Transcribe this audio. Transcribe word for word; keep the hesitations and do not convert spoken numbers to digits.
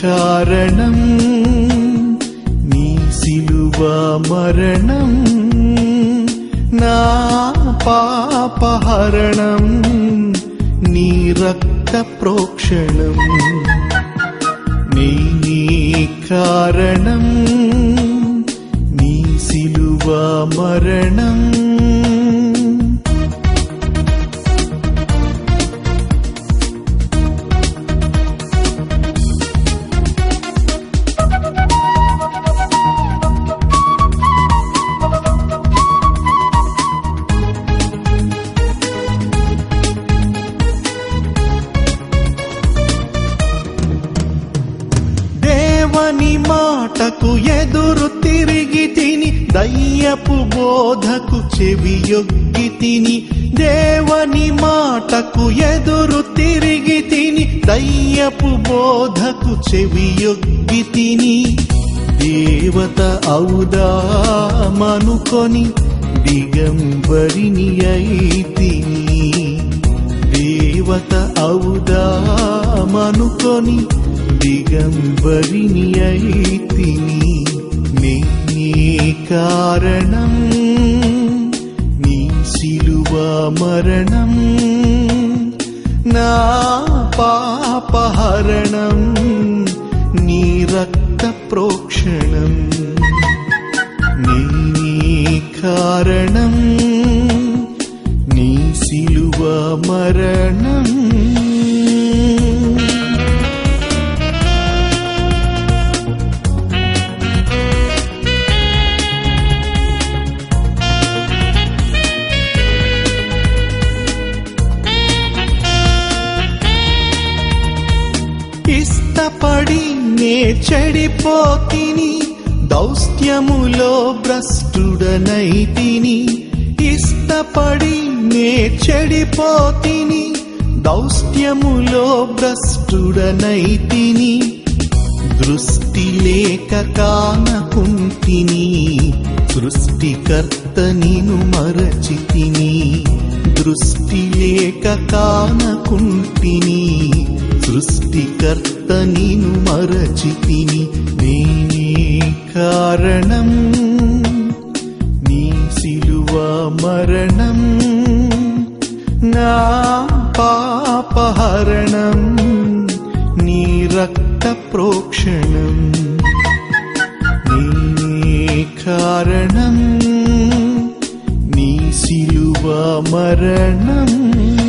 కారణం నీ సిలువ మరణం నా పాపహరణం నీ రక్త ప్రోక్షణం నీ కారణం నీ సిలువ మరణం దేవని మాటకు ఎదురు తిరిగి తిని దయ్యపు బోధకు చెవియొగ్గి తిని దేవని మాటకు ఎదురు తిరిగి తిని దయ్యపు బోధకు చెవియొగ్గి తిని దేవత ఔదామనుకొని దిగంబరిని అయితిని దేవత ఔదామనుకొని దిగంబరిని అయితిని నీ కారణం నీ సిలువ మరణం నా పాపహరణం నీ రక్త ప్రోక్షణం నీ కారణం నీ సిలువ మరణం ఇష్టపడి నే చెడిపోతిని దౌస్త్యములో భ్రష్టుడనైతిని ఇష్టపడి నే చెడిపోతిని దౌస్త్యములో భ్రష్టుడనైతిని దృష్టి లేక కానకుంటిని సృష్టికర్త నిను మరచితిని దృష్టి లేక కానకుంటిని సృష్టికర్త నిను మరచితిని నీ కారణం నీ సిలువ మరణం నా పాపహరణం నీ రక్త ప్రోక్షణం నీ కారణం నీ సిలువ మరణం